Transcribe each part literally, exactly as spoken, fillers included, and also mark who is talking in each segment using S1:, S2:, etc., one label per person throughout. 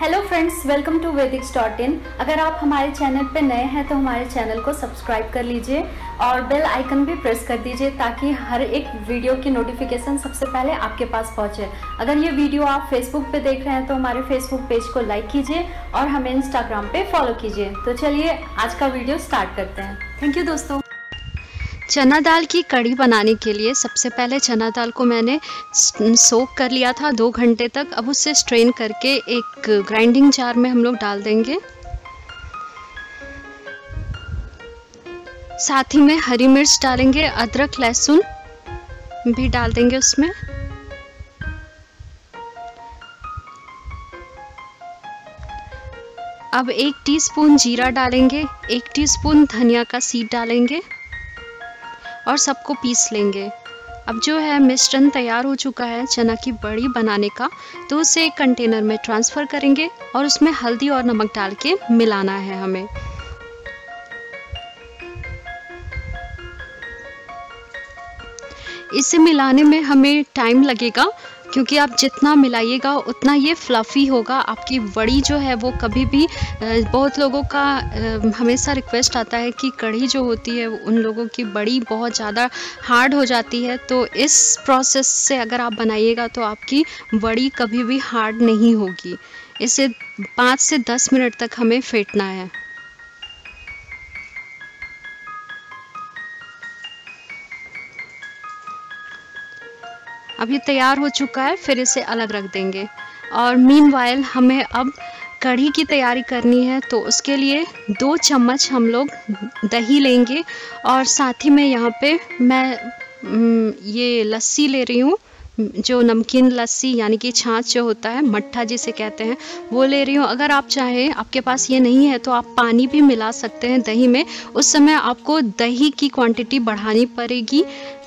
S1: Hello friends, welcome to Vaidiks dot in. अगर आप हमारे चैनल पर नए हैं तो हमारे चैनल को सब्सक्राइब कर लीजिए और बेल आइकन भी प्रेस कर दीजिए ताकि हर एक वीडियो की नोटिफिकेशन सबसे पहले आपके पास पहुंचे। अगर ये वीडियो आप फेसबुक पे देख रहे हैं तो हमारे फेसबुक पेज को लाइक कीजिए और हमें इंस्टाग्राम पे फॉलो कीजिए। तो चलिए आज का वीडियो स्टार्ट करते हैं। थैंक यू दोस्तों।
S2: चना दाल की कढ़ी बनाने के लिए सबसे पहले चना दाल को मैंने सोक कर लिया था दो घंटे तक। अब उसे स्ट्रेन करके एक ग्राइंडिंग जार में हम लोग डाल देंगे। साथ ही में हरी मिर्च डालेंगे, अदरक लहसुन भी डाल देंगे उसमें। अब एक टीस्पून जीरा डालेंगे, एक टीस्पून धनिया का सीड डालेंगे और सबको पीस लेंगे। अब जो है मिश्रण तैयार हो चुका है चना की बड़ी बनाने का, तो उसे एक कंटेनर में ट्रांसफ़र करेंगे और उसमें हल्दी और नमक डाल के मिलाना है हमें। इसे मिलाने में हमें टाइम लगेगा क्योंकि आप जितना मिलाइएगा उतना ये फ्लफ़ी होगा। आपकी वड़ी जो है वो कभी भी, बहुत लोगों का हमेशा रिक्वेस्ट आता है कि कढ़ी जो होती है उन लोगों की बड़ी बहुत ज़्यादा हार्ड हो जाती है, तो इस प्रोसेस से अगर आप बनाइएगा तो आपकी वड़ी कभी भी हार्ड नहीं होगी। इसे पाँच से दस मिनट तक हमें फेंटना है। अब ये तैयार हो चुका है, फिर इसे अलग रख देंगे। और मीनवाइल हमें अब कढ़ी की तैयारी करनी है, तो उसके लिए दो चम्मच हम लोग दही लेंगे और साथ ही में यहाँ पे मैं ये लस्सी ले रही हूँ, जो नमकीन लस्सी यानी कि छाछ जो होता है, मट्ठा जिसे कहते हैं, वो ले रही हूँ। अगर आप चाहें, आपके पास ये नहीं है तो आप पानी भी मिला सकते हैं दही में। उस समय आपको दही की क्वांटिटी बढ़ानी पड़ेगी।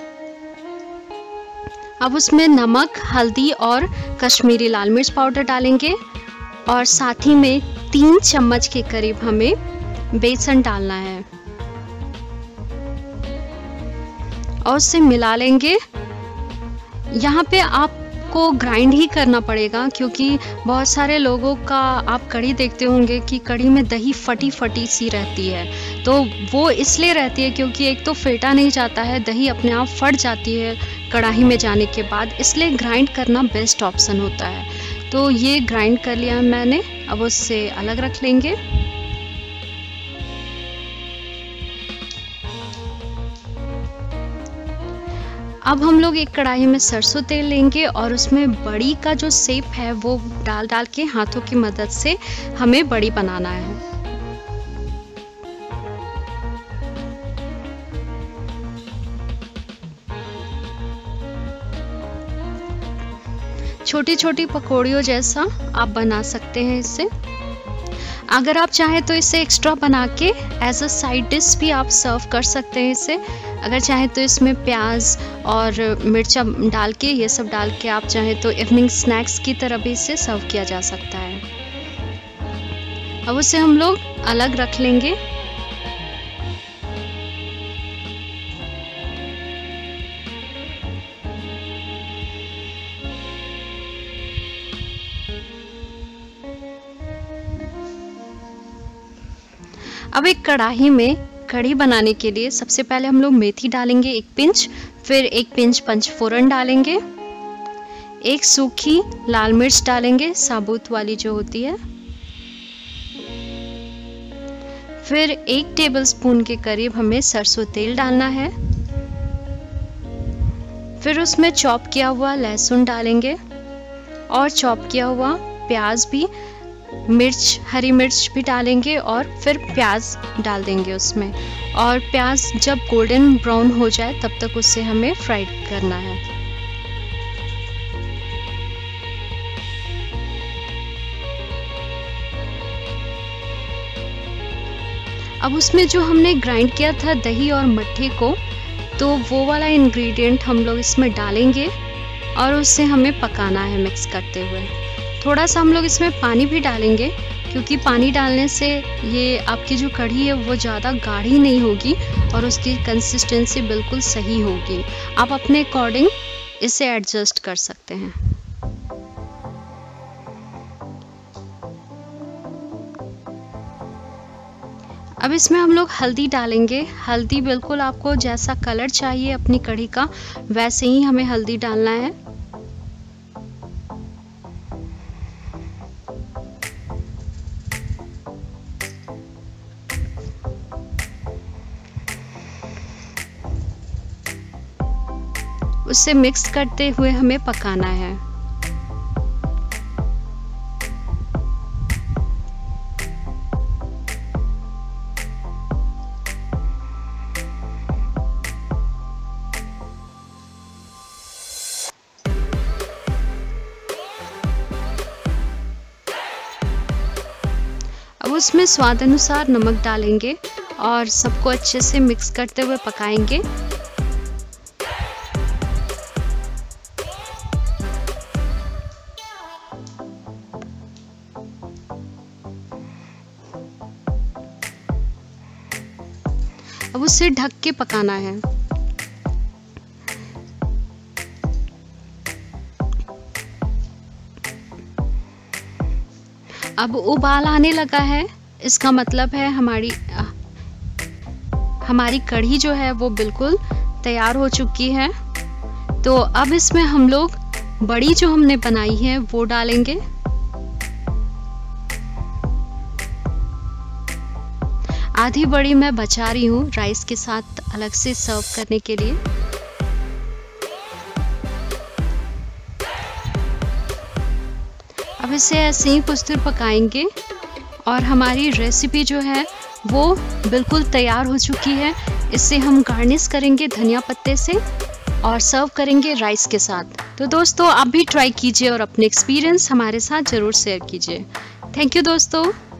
S2: अब उसमें नमक, हल्दी और कश्मीरी लाल मिर्च पाउडर डालेंगे और साथ ही में तीन चम्मच के करीब हमें बेसन डालना है और उसे मिला लेंगे। यहाँ पे आपको ग्राइंड ही करना पड़ेगा क्योंकि बहुत सारे लोगों का आप कढ़ी देखते होंगे कि कढ़ी में दही फटी फटी सी रहती है, तो वो इसलिए रहती है क्योंकि एक तो फेंटा नहीं जाता है, दही अपने आप फट जाती है कढ़ाई में जाने के बाद, इसलिए ग्राइंड करना बेस्ट ऑप्शन होता है। तो ये ग्राइंड कर लिया मैंने, अब उससे अलग रख लेंगे। अब हम लोग एक कढ़ाई में सरसों तेल लेंगे और उसमें बड़ी का जो शेप है वो डाल डाल के हाथों की मदद से हमें बड़ी बनाना है। छोटी छोटी पकौड़ियों जैसा आप बना सकते हैं इससे। अगर आप चाहें तो इसे एक्स्ट्रा बना के एज अ साइड डिश भी आप सर्व कर सकते हैं इसे। अगर चाहें तो इसमें प्याज और मिर्चा डाल के, ये सब डाल के आप चाहें तो इवनिंग स्नैक्स की तरह भी इसे सर्व किया जा सकता है। अब उसे हम लोग अलग रख लेंगे। अब एक कढ़ाई में कढ़ी बनाने के लिए सबसे पहले हम लोग मेथी डालेंगे एक पिंच, फिर एक पिंच पंचफोरन डालेंगे, एक सूखी लाल मिर्च डालेंगे, साबुत वाली जो होती है, फिर एक टेबलस्पून के करीब हमें सरसों तेल डालना है, फिर उसमें चॉप किया हुआ लहसुन डालेंगे और चॉप किया हुआ प्याज भी, मिर्च, हरी मिर्च भी डालेंगे और फिर प्याज डाल देंगे उसमें। और प्याज जब गोल्डन ब्राउन हो जाए तब तक उसे हमें फ्राई करना है। अब उसमें जो हमने ग्राइंड किया था दही और मट्ठे को, तो वो वाला इंग्रेडिएंट हम लोग इसमें डालेंगे और उसे हमें पकाना है मिक्स करते हुए। थोड़ा सा हम लोग इसमें पानी भी डालेंगे क्योंकि पानी डालने से ये आपकी जो कढ़ी है वो ज़्यादा गाढ़ी नहीं होगी और उसकी कंसिस्टेंसी बिल्कुल सही होगी। आप अपने अकॉर्डिंग इसे एडजस्ट कर सकते हैं। अब इसमें हम लोग हल्दी डालेंगे। हल्दी बिल्कुल आपको जैसा कलर चाहिए अपनी कढ़ी का वैसे ही हमें हल्दी डालना है। उसे मिक्स करते हुए हमें पकाना है। अब उसमें स्वाद अनुसार नमक डालेंगे और सबको अच्छे से मिक्स करते हुए पकाएंगे। अब उसे ढक के पकाना है। अब उबाल आने लगा है, इसका मतलब है हमारी हमारी कढ़ी जो है वो बिल्कुल तैयार हो चुकी है। तो अब इसमें हम लोग बड़ी जो हमने बनाई है वो डालेंगे। आधी बड़ी मैं बचा रही हूँ राइस के साथ अलग से सर्व करने के लिए। अब इसे ऐसे ही कुछ देर पकाएंगे और हमारी रेसिपी जो है वो बिल्कुल तैयार हो चुकी है। इसे हम गार्निश करेंगे धनिया पत्ते से और सर्व करेंगे राइस के साथ। तो दोस्तों आप भी ट्राई कीजिए और अपने एक्सपीरियंस हमारे साथ ज़रूर शेयर कीजिए। थैंक यू दोस्तों।